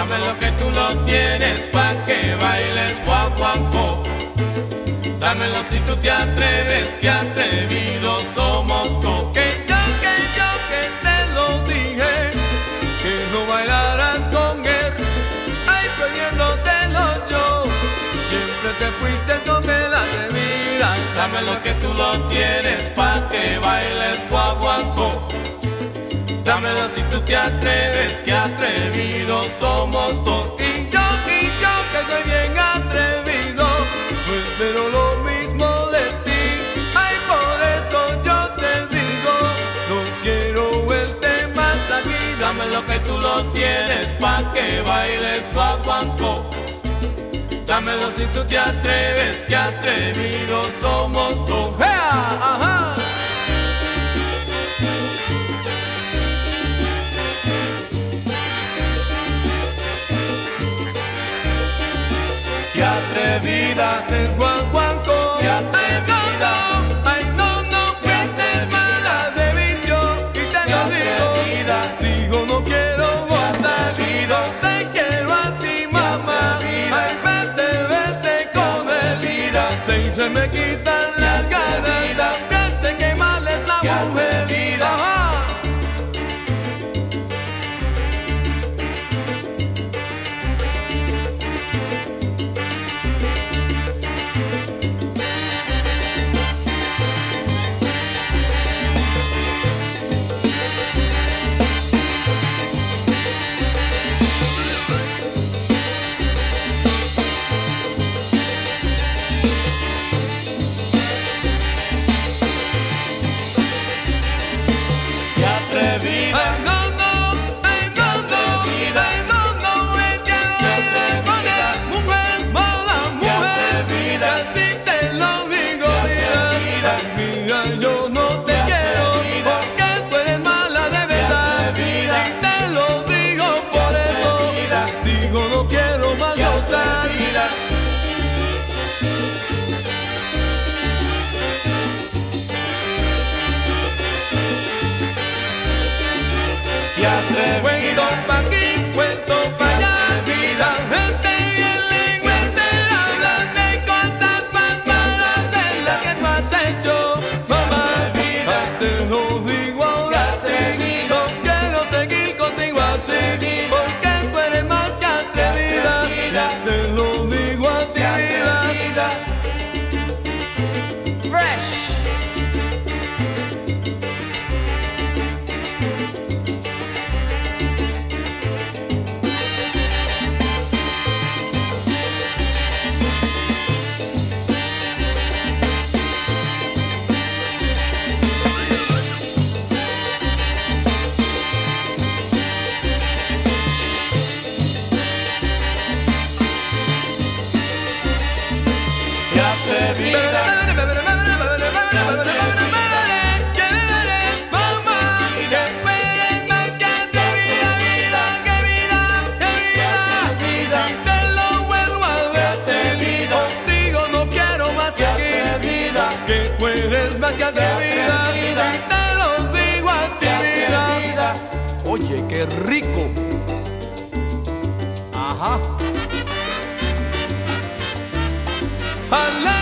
Dame lo que tú lo tienes pa' que bailes guaguancó. Dámelo si tú te atreves, que atrevidos somos todos. Que te lo dije, que no bailarás con él. Ay, prohibiéndotelo yo, siempre te fuiste con el atrevida. Dame lo que tú lo tienes pa' que bailes guaguancó. Dámelo si tú te atreves, que atrevidos somos todos. Y yo que soy bien atrevido, no espero lo mismo de ti. Ay, por eso yo te digo, no quiero verte más aquí. Dame lo que tú lo tienes pa' que bailes guaguancó. Dámelo si tú te atreves, que atrevidos somos todos. ¡Ea! ¡Ajá! ¡Qué atrevida! ¡Te guaguancó! ¡Qué atrevida! ¡Ay, no! ¡Que te mala de vicio! Y te lo digo, digo no quiero gozar, no te quiero a ti, mamá. ¡Ay, vete con él! Si se me quitan las ganas, fíjate que mal es la mujer. ¡Ajá! Cuento pa' aquí, cuento pa' allá, vida, gente y el lengua entera hablan de cosas más malas de las que tú has hecho, mamá. Te lo digo ahora, no quiero seguir contigo así, porque tú eres más que atrevida. Te lo digo a ti, vida. Fresh. Oye, qué rico. Ajá.